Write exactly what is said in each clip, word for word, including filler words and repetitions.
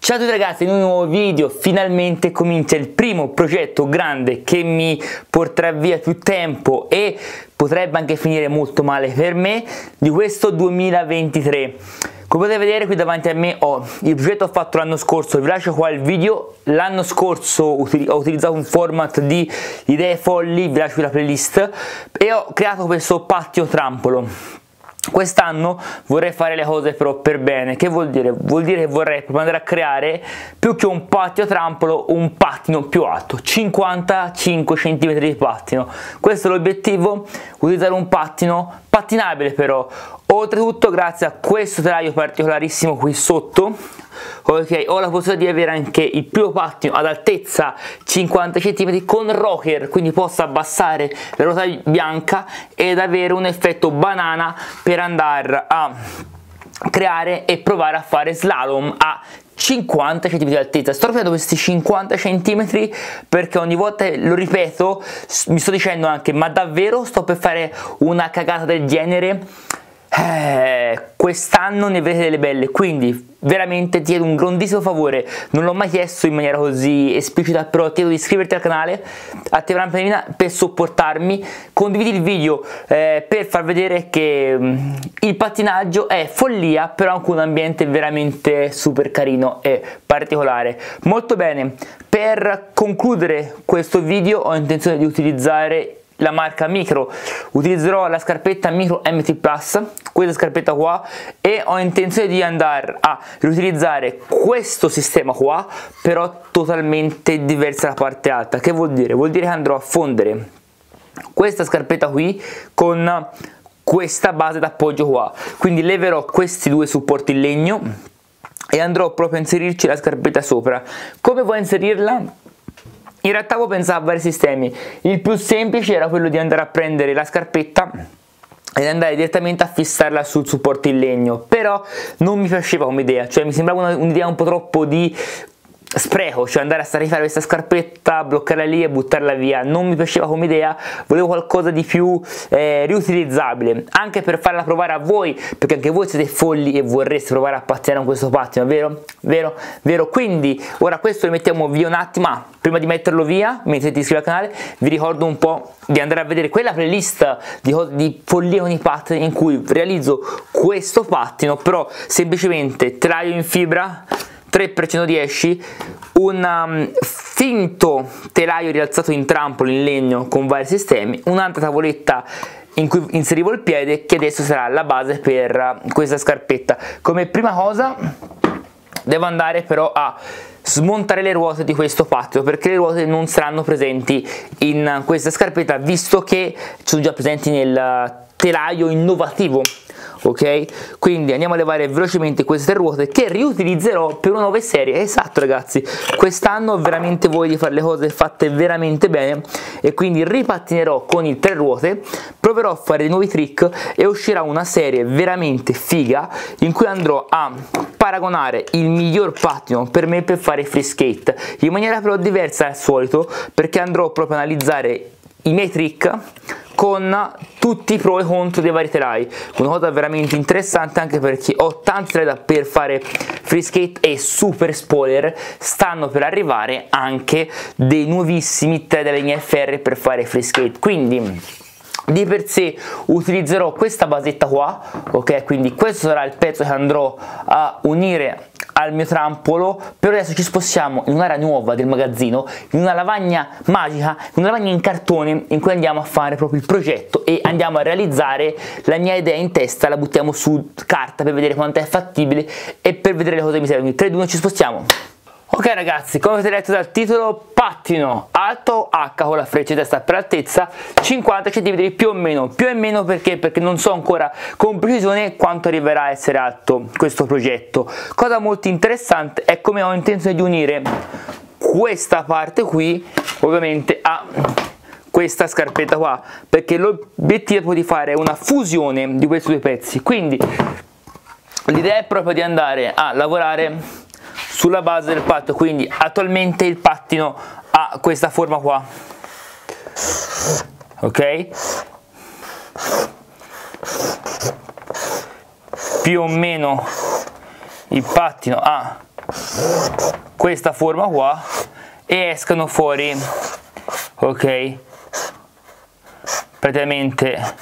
Ciao a tutti ragazzi, in un nuovo video finalmente comincia il primo progetto grande che mi porterà via più tempo e potrebbe anche finire molto male per me di questo duemilaventitré. Come potete vedere qui davanti a me ho il progetto fatto l'anno scorso, vi lascio qua il video. L'anno scorso ho utilizzato un format di idee folli, vi lascio la playlist, e ho creato questo pattino trampolo. Quest'anno vorrei fare le cose però per bene. Che vuol dire? Vuol dire che vorrei proprio andare a creare, più che un pattino trampolo, un pattino più alto, cinquantacinque centimetri di pattino. Questo è l'obiettivo, utilizzare un pattino pattinabile però. Oltretutto, grazie a questo telaio particolarissimo qui sotto, ok, ho la possibilità di avere anche il primo pattino ad altezza cinquanta centimetri con rocker, quindi posso abbassare la ruota bianca ed avere un effetto banana per andare a creare e provare a fare slalom a cinquanta centimetri di altezza. Sto ripetendo questi cinquanta centimetri perché ogni volta lo ripeto mi sto dicendo anche: ma davvero sto per fare una cagata del genere? Eh, quest'anno ne vedete delle belle, quindi veramente ti chiedo un grandissimo favore, non l'ho mai chiesto in maniera così esplicita, però ti chiedo di iscriverti al canale, attivare la campanellina per supportarmi, condividi il video eh, per far vedere che um, il pattinaggio è follia, però anche un ambiente veramente super carino e particolare. Molto bene, per concludere questo video ho intenzione di utilizzare la marca Micro, utilizzerò la scarpetta Micro M T Plus, questa scarpetta qua, e ho intenzione di andare a riutilizzare questo sistema qua, però totalmente diversa la parte alta. Che vuol dire? Vuol dire che andrò a fondere questa scarpetta qui con questa base d'appoggio qua, quindi leverò questi due supporti in legno e andrò proprio a inserirci la scarpetta sopra. Come vuoi inserirla? In realtà avevo pensato a vari sistemi. Il più semplice era quello di andare a prendere la scarpetta ed andare direttamente a fissarla sul supporto in legno, però non mi piaceva come idea, cioè mi sembrava un'idea un po' troppo di spreco, cioè andare a rifare questa scarpetta, bloccarla lì e buttarla via. Non mi piaceva come idea, volevo qualcosa di più eh, riutilizzabile, anche per farla provare a voi, perché anche voi siete folli e vorreste provare a pattinare con questo pattino, vero? Vero? Vero? Quindi ora questo lo mettiamo via un attimo, ma prima di metterlo via, mentre ti iscrivi al canale, vi ricordo un po' di andare a vedere quella playlist di, di follie con i pattini in cui realizzo questo pattino, però semplicemente telaio in fibra tre per centodieci, un um, finto telaio rialzato in trampolo in legno con vari sistemi, un'altra tavoletta in cui inserivo il piede, che adesso sarà la base per uh, questa scarpetta. Come prima cosa devo andare però a smontare le ruote di questo pattino, perché le ruote non saranno presenti in questa scarpetta, visto che sono già presenti nel telaio innovativo. Ok, quindi andiamo a levare velocemente queste ruote che riutilizzerò per una nuova serie. Esatto ragazzi, quest'anno ho veramente voglia di fare le cose fatte veramente bene e quindi ripattinerò con il tre ruote, proverò a fare dei nuovi trick e uscirà una serie veramente figa in cui andrò a paragonare il miglior pattino per me per fare free skate, in maniera però diversa dal solito, perché andrò proprio a analizzare i miei trick con tutti i pro e contro dei vari telai. Una cosa veramente interessante, anche perché ho tanti telai per fare free skate e super spoiler, stanno per arrivare anche dei nuovissimi telai delle mie F R per fare free skate. Quindi di per sé utilizzerò questa basetta qua, ok, quindi questo sarà il pezzo che andrò a unire al mio trampolo. Per adesso ci spostiamo in un'area nuova del magazzino, in una lavagna magica, una lavagna in cartone in cui andiamo a fare proprio il progetto e andiamo a realizzare la mia idea in testa, la buttiamo su carta per vedere quanto è fattibile e per vedere le cose che mi servono. tre, due, uno, ci spostiamo. Ok ragazzi, come avete letto dal titolo, pattino alto H con la freccia di testa per altezza cinquanta centimetri più o meno. Più o meno perché? Perché non so ancora con precisione quanto arriverà a essere alto questo progetto. Cosa molto interessante è come ho intenzione di unire questa parte qui ovviamente a questa scarpetta qua, perché l'obiettivo è proprio di fare una fusione di questi due pezzi. Quindi l'idea è proprio di andare a lavorare sulla base del pattino, quindi attualmente il pattino ha questa forma qua, ok, più o meno il pattino ha questa forma qua e escano fuori, ok, praticamente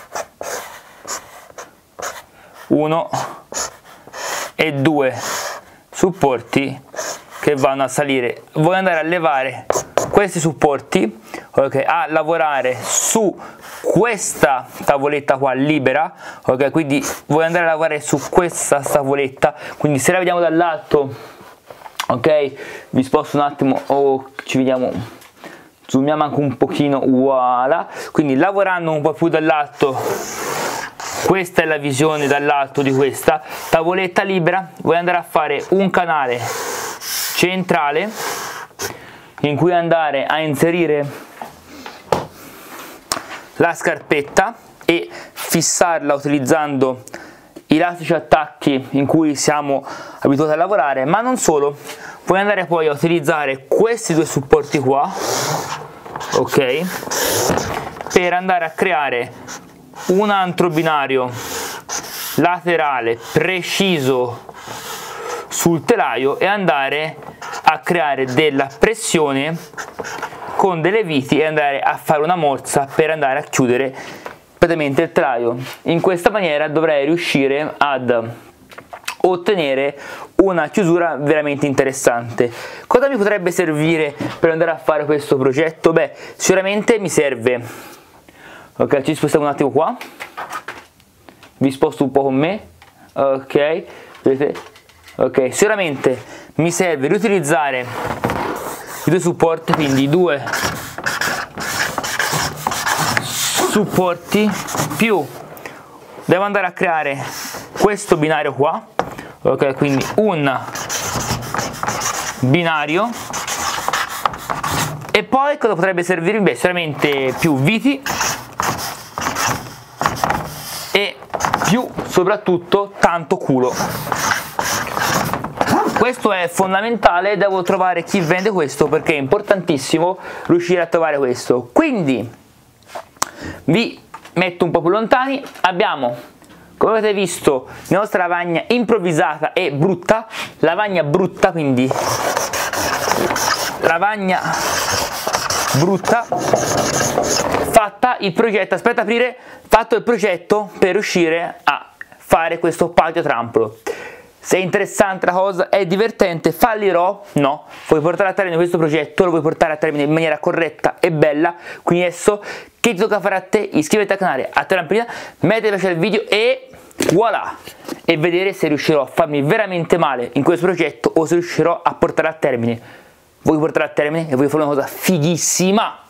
uno e due supporti che vanno a salire. Voglio andare a levare questi supporti, ok, a lavorare su questa tavoletta qua libera, ok, quindi voglio andare a lavorare su questa tavoletta, quindi se la vediamo dall'alto, ok, vi sposto un attimo o ci vediamo, zoomiamo anche un pochino, voilà, quindi lavorando un po' più dall'alto, questa è la visione dall'alto di questa tavoletta libera. Voglio andare a fare un canale centrale in cui andare a inserire la scarpetta e fissarla utilizzando i elastici attacchi in cui siamo abituati a lavorare, ma non solo, puoi andare poi a utilizzare questi due supporti qua, ok, per andare a creare un altro binario laterale preciso sul telaio e andare a creare della pressione con delle viti e andare a fare una morsa per andare a chiudere praticamente il telaio. In questa maniera dovrei riuscire ad ottenere una chiusura veramente interessante. Cosa mi potrebbe servire per andare a fare questo progetto? Beh, sicuramente mi serve, ok, ci spostiamo un attimo qua, vi sposto un po' con me, ok, vedete, ok, sicuramente mi serve riutilizzare i due supporti, quindi due supporti più devo andare a creare questo binario qua, ok, quindi un binario. E poi cosa potrebbe servirmi? Beh, sicuramente più viti e più soprattutto tanto culo. Questo è fondamentale, devo trovare chi vende questo perché è importantissimo riuscire a trovare questo. Quindi vi metto un po' più lontani, abbiamo, come avete visto, la nostra lavagna improvvisata e brutta, lavagna brutta, quindi lavagna brutta, fatta il progetto, aspetta aprire, fatto il progetto per riuscire a fare questo patio trampolo. Se è interessante la cosa, è divertente, fallirò? No, vuoi portare a termine questo progetto, lo vuoi portare a termine in maniera corretta e bella, quindi adesso che ti tocca fare a te? Iscriviti al canale, a te la lampadina, metti piacere al video e voilà! E vedere se riuscirò a farmi veramente male in questo progetto o se riuscirò a portare a termine. Voglio portare a termine e voglio fare una cosa fighissima!